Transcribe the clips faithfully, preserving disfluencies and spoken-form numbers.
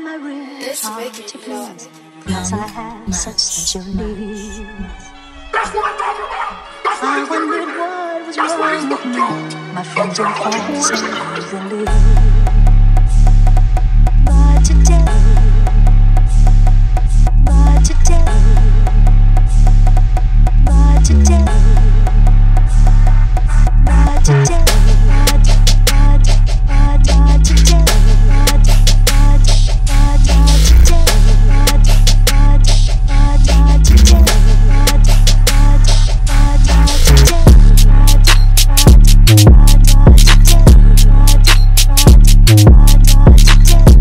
my real heart to please, cause I have such special needs. That's what I'm talking about! That's what I he's gonna wondered do! what was That's what he's wrong with gonna me. do! My friends all thought so easily. But today, but today, but today, but today, but, but, but, but today, but, but, but, but today, but, but, but, but today, but, but, but, but today, but, but, but, but today, but, but, but, but today.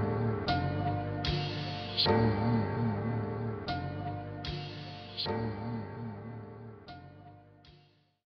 So